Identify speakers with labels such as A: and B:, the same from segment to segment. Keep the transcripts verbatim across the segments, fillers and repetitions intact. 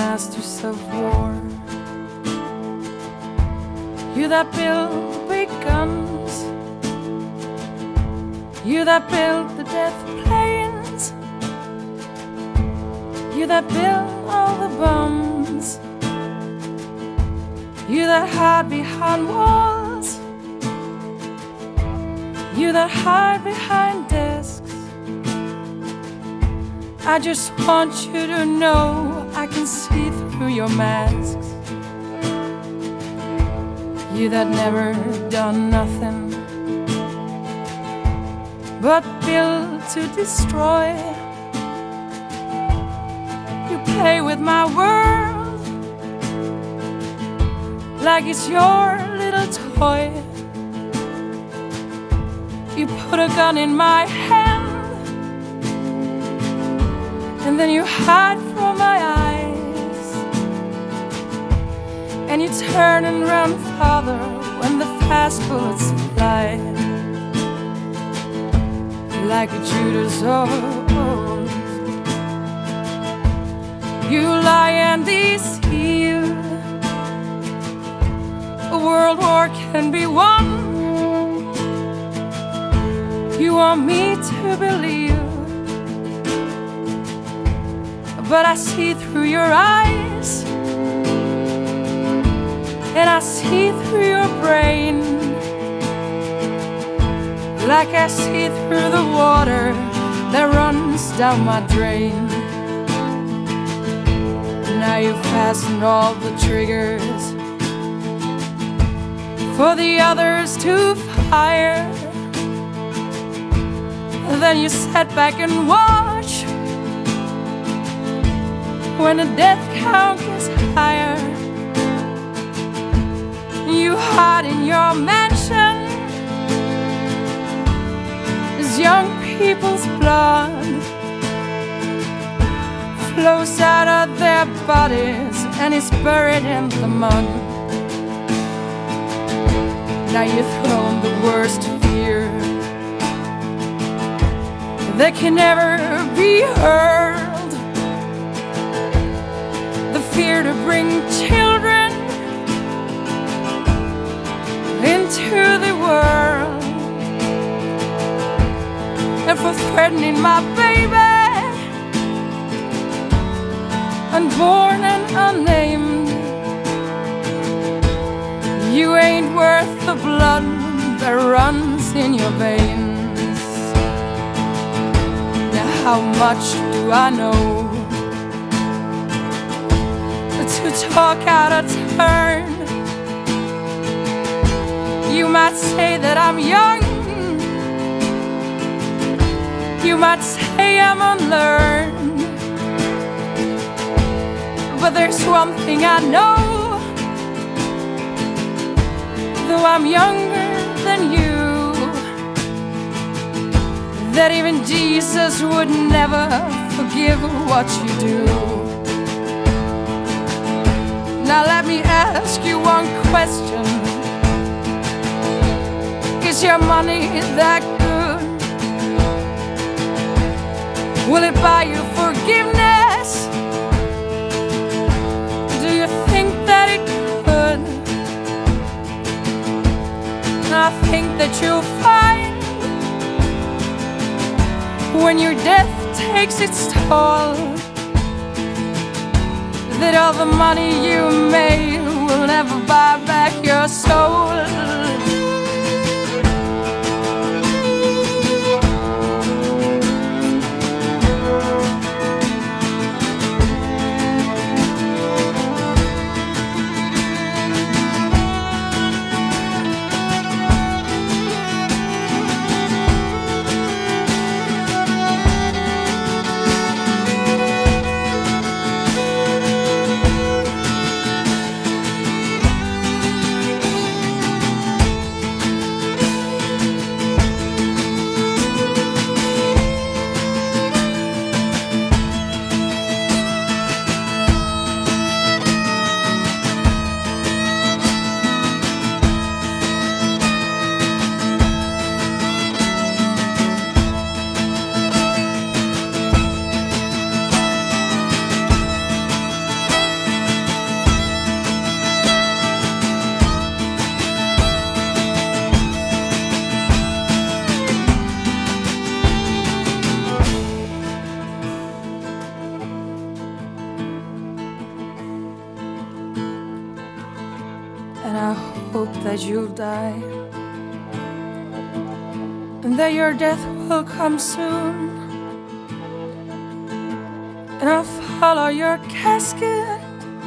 A: masters of war. You that build big guns, you that build the death planes, you that build all the bombs, you that hide behind walls, you that hide behind desks. I just want you to know I can see through your masks. You that never done nothing but build to destroy. You play with my world like it's your little toy. You put a gun in my hand and then you hide from my eyes, and you turn and run farther when the fast bullets fly. Like a Judas, oh, you lie and deceive. A world war can be won. You want me to believe, but I see through your eyes, and I see through your brain, like I see through the water that runs down my drain. Now you've fastened all the triggers for the others to fire. Then you sit back and watch when the death count gets higher. You hide in your mansion as young people's blood flows out of their bodies and is buried in the mud. Now you've thrown the worst fear that can never be hurled, the fear to bring children into the world, and for threatening my baby, unborn and unnamed. You ain't worth the blood that runs in your veins. How much do I know to talk out of turn? You might say that I'm young, you might say I'm unlearned, but there's one thing I know, though I'm younger than you, that even Jesus would never forgive what you do. Now let me ask you one question. Is your money that good? Will it buy you forgiveness? Do you think that it could? I think that you'll find when your death takes its toll, that all the money you made will never buy back your soul. that you'll die, and that your death will come soon. And I'll follow your casket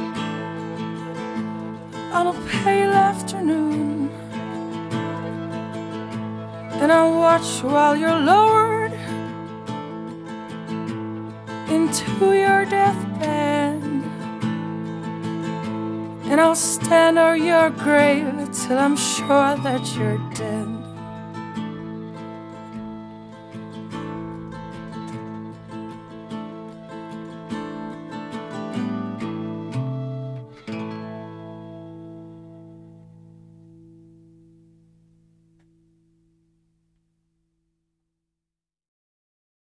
A: on a pale afternoon, and I'll watch while you're lowered into your deathbed, and I'll stand over your grave till I'm sure that you're dead.